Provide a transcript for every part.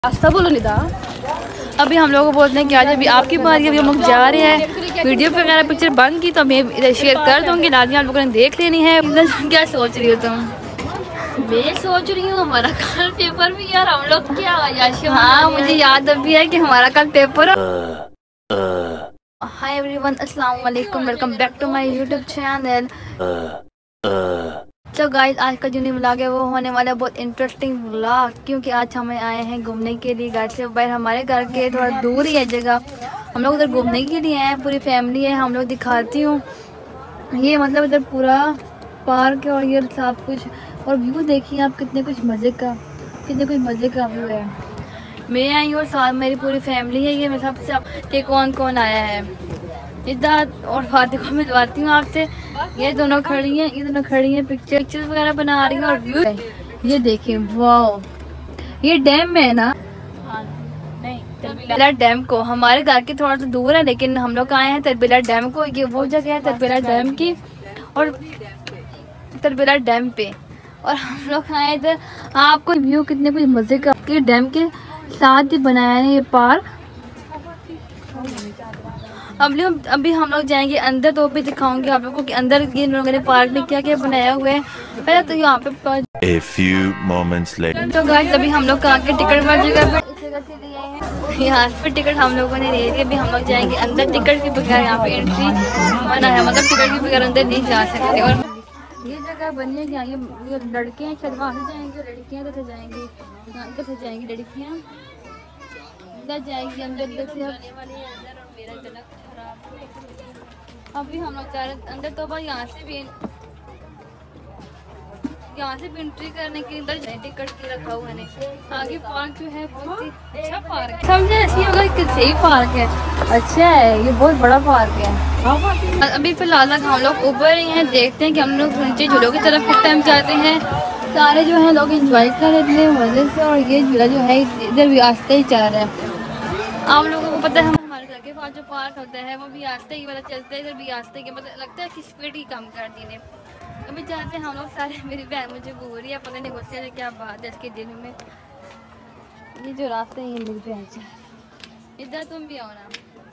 रास्ता बोलो निदा। अभी हम लोग को बोलते हैं कि आज अभी आपकी बारी, अभी हम लोग जा रहे हैं। वीडियो वगैरह पिक्चर बंद की तो मैं इधर शेयर कर दूँगी, लाजमी आप लोगों ने देख लेनी है। क्या सोच रही हो तुम? मैं सोच रही हूँ हमारा कल पेपर भी यार, हम लोग क्या याद। हाँ मुझे याद अभी है कि हमारा कल पेपर। हाय एवरीवन, अस्सलाम वालेकुम, welcome back to my YouTube channel. तो गाइस आज का जो न्यू व्लॉग है वो होने वाला है बहुत इंटरेस्टिंग व्लॉग, क्योंकि आज हमें आए हैं घूमने के लिए घर से बाहर। हमारे घर के थोड़ा दूर ही है जगह, हम लोग उधर घूमने के लिए आए हैं, पूरी फैमिली है। हम लोग दिखाती हूँ, ये मतलब इधर पूरा पार्क है और ये सब कुछ, और व्यू देखिए आप कितने कुछ मज़े का व्यू है। मैं आई हूँ और साथ मेरी पूरी फैमिली है। ये मैं सबसे कौन कौन आया है इधर, और फातिमा को मिलवाती हूँ आपसे। ये दोनों खड़ी हैं पिक्चर्स वगैरह बना रही हैं। और व्यू ये देखिए, वाह, ये डैम है ना? नहीं, तरबीला डैम को हमारे घर के थोड़ा सा दूर है, लेकिन हम लोग आए हैं तरबीला डैम को। ये वो जगह है तरबीला डैम की, और तरबीला डैम पे, और हम लोग आए इधर। आपको व्यू कितने कुछ मजे का डैम के साथ ही बनाया है ये पार्क। अभी हम लोग जाएंगे अंदर, तो भी दिखाऊंगी आप लोगों को कि अंदर ये लोगों ने पार्क में क्या क्या बनाया हुआ है। पहले तो यहाँ पे A few moments later. तो गाइस अभी हम लोग आके टिकट वाली जगह से लिए हैं। यहाँ पे टिकट हम लोगों ने ले ली। अभी हम लोग जाएंगे अंदर, टिकट के बगैर यहाँ पे एंट्री मना है, मतलब टिकट के बगैर अंदर नहीं जा सकते। और ये जगह बनी है जहाँ ये लड़के हैं, शायद वहाँ से जाएंगे, लड़कियाँ इधर से जाएंगी, इधर से जाएंगी लड़कियाँ, इधर जाएगी अंदर, इधर से। अभी हम लोग जा रहे हैं अंदर, तो भाई यहाँ से भी एंट्री करने के लिए टिकट की रखा हुआ है। आगे पार्क जो है बहुत ही अच्छा पार्क है, समझे ऐसी होगा कि सही पार्क है, अच्छा है, ये बहुत बड़ा पार्क है। अभी फिलहाल हम लोग ऊपर ही हैं, देखते हैं कि हम लोग नीचे झूलों की तरफ किस टाइम जाते हैं। सारे जो है लोग एंजॉय कर रहे थे मजे से, और ये झूला जो है इधर भी आस्ते ही चल रहा है। आप लोगों को पता है हमारे घर के पास जो पार्क होता है वो भी आस्ते ही वाला चलता है, इधर भी आस्ते ही, मतलब लगता है कि स्पीड ही कम कर दी ने। अभी जाते हैं हम लोग सारे, मेरी बहन मुझे बोल रही है, पता नहीं गुस्से से क्या बात है इसके दिल में। ये जो रास्ते हैं मेरी बहन से, इधर तुम भी आओ ना।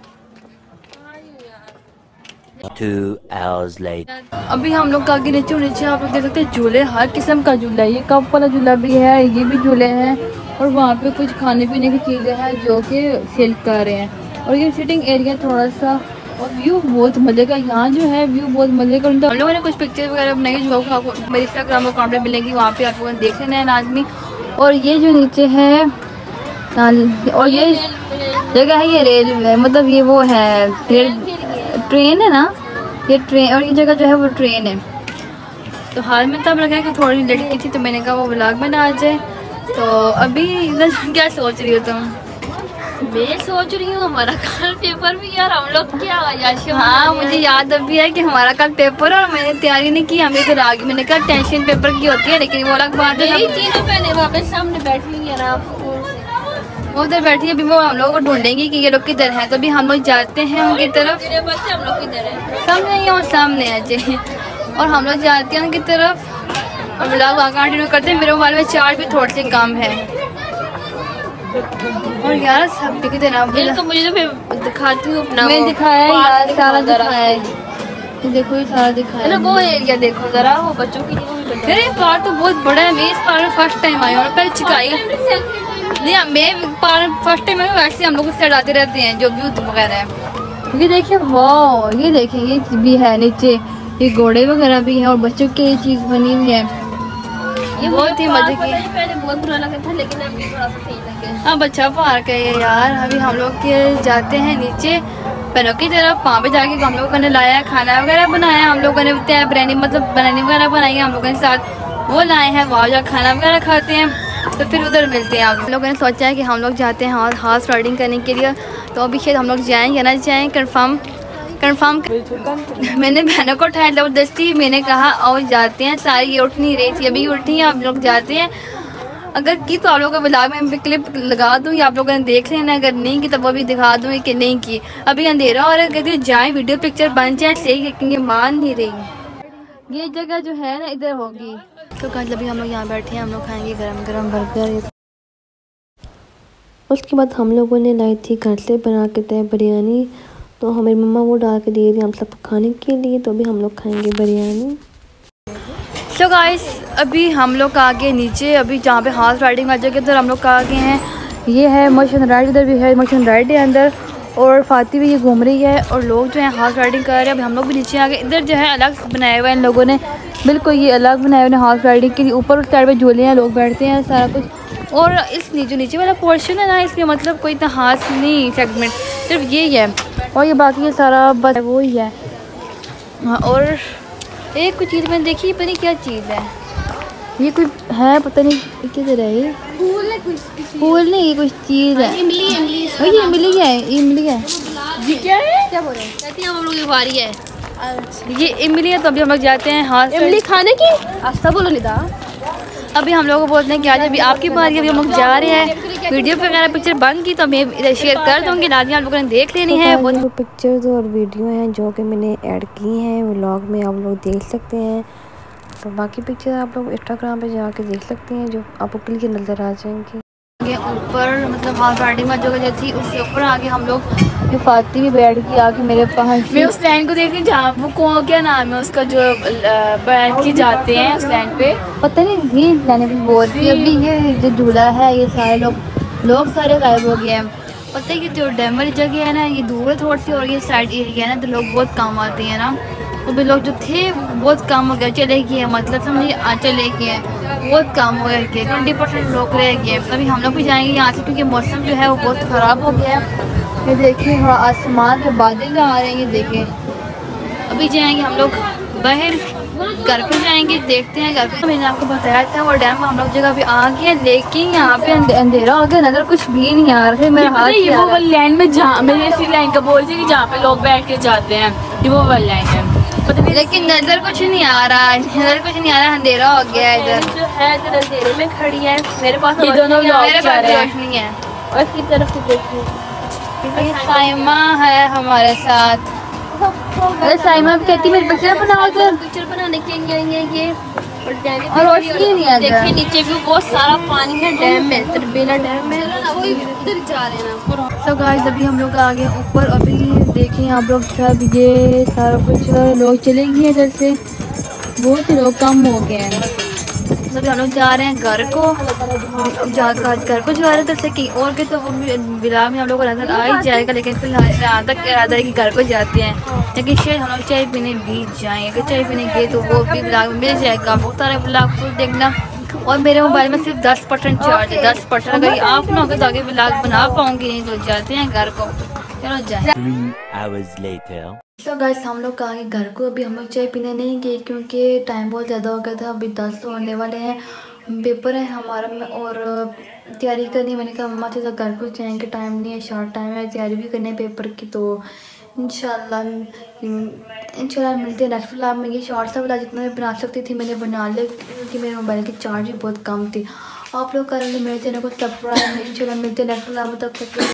2 hours later. अभी हम लोग आगे नीचे आप लोग देख सकते हैं झूले, हर किस्म का झूला है। ये कप वाला झूला भी है, ये भी झूले हैं, और वहाँ पे कुछ खाने पीने की चीज़ें हैं जो कि सेल कर रहे हैं। और ये सिटिंग एरिया थोड़ा सा, और व्यू बहुत मज़े का, यहाँ जो है व्यू बहुत मज़े का। हम लोगों ने कुछ पिक्चर वगैरह बनाई जो आपको मेरे इंस्टाग्राम अकाउंट पे मिलेंगी, वहाँ पे आप लोगों ने देख लेना है लाजमी। और ये जो नीचे है, और ये जगह है, ये रेलवे, मतलब ये वो है ट्रेन है ना, ये ट्रेन, और ये जगह जो है वो ट्रेन है। तो हाल में तब लगा कि थोड़ी लड़की थी, तो मैंने कहा वो व्लॉग में ना आ जाए। तो अभी क्या सोच रही हो तुम? मैं सोच रही हूँ हमारा कल पेपर भी यार, हम लोग क्या याद। हाँ मुझे याद अभी है कि हमारा कल पेपर, और मैंने तैयारी नहीं की, हमें तो आगे मैंने कहा टेंशन पेपर की होती है, लेकिन वो अलग बात है। तीनों बहनें वापस सामने बैठी हुई है ना, वो उधर बैठी है। अभी वो हम लोग को ढूंढेंगे कि ये लोग किधर हैं, तो अभी हम लोग जाते हैं उनकी तरफ। हम लोग किधर है? सामने ही और सामने है जी, और हम लोग जाते हैं उनकी तरफ और ब्लॉग कंटिन्यू करते हैं। मेरे मोबाइल में चार्ज भी थोड़े से कम है, और यार सब दिखते ना, तो मुझे तो फिर दिखाती हूँ अपना, मैं दिखाया यार, सारा दिखाया है, देखो ये सारा दिखाया है। वो एरिया देखो जरा, वो बच्चों के लिए। अरे पार्क तो बहुत बड़ा है, मैं इस पार्क में फर्स्ट टाइम आई हूँ, पहले चिकाई नहीं, मैं पार्क फर्स्ट टाइम आई हूँ। वैसे हम लोग उससे आते रहते हैं जो व्यू वगैरह है। ये देखिए, वाह, ये देखिए, ये भी है नीचे, ये घोड़े वगैरह भी हैं, और बच्चों की ये चीज़ बनी हुई है, ये बहुत ही मजे की। पहले बहुत बुरा लगा था, लेकिन अभी थोड़ा सा सही लगे। अब अच्छा पार्क है ये यार। अभी हम लोग के जाते हैं नीचे पहनों की तरफ, वहाँ पे जाके हम लोगों ने लाया खाना वगैरह बनाया, हम लोगों ने बिरयानी, मतलब बिरयानी वगैरह बनाई है हम लोगों के साथ, वो लाए हैं। वहाँ जा खाना वगैरह खाते हैं, तो फिर उधर मिलते हैं। हम लोगों ने सोचा है कि हम लोग जाते हैं और हॉर्स राइडिंग करने के लिए, तो अभी शायद हम लोग जाएँ या ना जाएँ, कन्फर्म मैंने बहनों को उठाया जबरदस्ती, मैंने कहा और जाते हैं। सारी ये उठ नहीं रही थी, अभी उठी हैं, आप लोग जाते हैं। अगर की तो आप लोगों को ब्लॉग में क्लिप लगा दूँ, या आप लोगों ने देख लेना, अगर नहीं की तो वो भी दिखा दूँ कि नहीं की। अभी अंधेरा और अगर जाए वीडियो पिक्चर बन जाए सही, लेकिन ये मान नहीं रही। ये जगह जो है ना इधर होगी। तो कल अभी हम लोग यहाँ बैठे हैं, हम लोग खाएंगे गरम गरम बर्गर। उसके बाद हम लोगों ने लाई थी घर से बना के तय बिरयानी, तो हमारी मम्मा वो डाल के दे रही हम सब खाने के लिए। तो अभी हम लोग खाएंगे बिरयानी। सो गाइस अभी हम लोग आ गए नीचे, अभी जहाँ पे हॉर्स राइडिंग वाली जगह, इधर हम लोग आ गए हैं। ये है मशीन राइड, इधर भी है मशीन राइड है अंदर, और फाती भी ये घूम रही है और लोग जो हैं हॉर्स राइडिंग कर रहे हैं। अभी हम लोग भी नीचे आ गए। इधर जो है अलग बनाया हुआ है इन लोगों ने, बिल्कुल ये अलग बनाया हुआ है हॉर्स राइडिंग के लिए। ऊपर उस साइड पे झूले हैं, लोग बैठते हैं सारा कुछ। और इस जो नीचे वाला पोर्शन है ना, इसमें मतलब कोई इतना खास नहीं सेगमेंट, सिर्फ ये है। और ये बाकी ये सारा बस वो ही है। और एक कुछ चीज़ मैंने देखी, पता नहीं क्या चीज़ है ये, कुछ है पता नहीं किधर है ये, फूल नहीं, ये कुछ चीज़ है। इमली ये इमली है, इमली है। जी क्या है, क्या बोल रहे हैं? कहती हैं हम लोग दिवाली है। ये इमली है। तो अभी हम लोग जाते हैं हाथ इमली खाने की आस्था बोलो नहीं था। अभी हम लोग को बोलते हैं कि आज अभी आपकी बारी है, अभी हम लोग जा रहे हैं। वीडियो वगैरह पिक्चर बंद की तो मैं इधर शेयर कर दूँगी, लाजमी आप लोगों ने देख लेनी है। वो पिक्चर्स और वीडियो हैं जो कि मैंने ऐड की हैं व्लॉग में, आप लोग देख सकते हैं। तो बाकी पिक्चर आप लोग इंस्टाग्राम पे जाके देख सकते हैं, जो आपको क्लियर नज़र आ जाएंगे। ऊपर मतलब हॉर्स राइडिंग वाली जगह जो थी उसके ऊपर आके हम लोग, फाती भी बैठ गई आके मेरे पास। मैं उस लाइन को देख रही जहाँ वो कौन क्या नाम है उसका जो बैठ के जाते हैं उस लाइन पे, पता नहीं ये मैंने भी बोल रही। अभी ये जो झूला है ये सारे लोग सारे गायब हो गए हैं। पता है कि जो डैम वाली जगह है ना, ये दूर है थोड़ी सी, और ये साइड एरिया है ना, तो लोग बहुत कम आते हैं ना। तो भी लोग जो थे बहुत कम हो गए, चले गए, मतलब समझिए चले गए, बहुत कम हो गए, 20% लोग रह गए। अभी हम लोग भी जाएंगे यहाँ से, क्योंकि मौसम जो है वो बहुत ख़राब हो गया है। ये देखिए थोड़ा आसमान के बादल आ रहे हैं, ये देखें। अभी जाएंगे हम लोग बाहर, घर पे जाएंगे, देखते हैं घर पे। मैंने आपको बताया था वो डैम हम लोग जगह भी आ गए, लेकिन यहाँ पे अंधेरा हो गया, नजर कुछ भी नहीं आ रहा है। मेरा हाथ ये वो वाली लाइन में जहाँ मैंने इसी लाइन का बोल रही जहाँ पे लोग बैठ के जाते हैं, ये वो वाली लाइन है। लेकिन नजर कुछ नहीं आ रहा, नजर कुछ नहीं आ रहा, अंधेरा हो गया है इधर। जो है इधर अंधेरे में खड़ी है, मेरे पास ये दोनों मेरे पास रोशनी है, और इसकी तरफ से देखिए साइमा है हमारे साथ। अरे साइमा कहती मेरे पिक्चर बनाओ, पिक्चर बनाने के लिए आएंगे ये, और रोशनी नहीं है। देखिए नीचे भी बहुत सारा पानी है डैम में, तरबेला डैम में, वो इधर जा रहे हैं ना। तो गाइस अभी हम लोग आ गए ऊपर। अभी देखें आप लोग सब, ये सारा कुछ लोग चले गए इधर से, बहुत लोग कम हो गए हैं। तो हम लोग जा रहे हैं घर को, घर को जा रहे थे से कहीं और के, तो वो विला में हम लोग को नजर आ ही जाएगा। लेकिन फिलहाल यहाँ तक इरादा है कि घर को जाते हैं, लेकिन शायद हम लोग चाय पीने भी जाएँ। अगर चाय पीने गए तो वो भी ब्लॉग मिल जाएगा, बहुत सारे ब्लॉग को देखना। और मेरे मोबाइल में सिर्फ 10% चार्ज है, 10%। अगर ये ऑफ ना होगा तो आगे ब्लॉग बना पाऊँगी, नहीं तो जाते हैं घर को। चलो जाए। 3 hours later. तो गाइस हम लोग आगे घर को, अभी हम लोग चाय पीने नहीं गए क्योंकि टाइम बहुत ज़्यादा हो गया था। अभी 10 होने वाले हैं, पेपर है हमारा में और तैयारी करनी। मैंने कहा मम्मा से घर को जाएंगे, टाइम नहीं है, शॉर्ट टाइम है, तैयारी भी करनी है पेपर की। तो इंशाल्लाह मिलते हैं नेक्स्ट व्लॉग में। ये शॉर्ट सा व्लॉग जितना मैं बना सकती थी मैंने बना लिया, क्योंकि मेरे मोबाइल की चार्ज भी बहुत कम थी। आप लोग कर लें मेरे चैनल को सब्सक्राइब। इंशाल्लाह मिलते हैं नेक्स्ट व्लॉग में, तब तक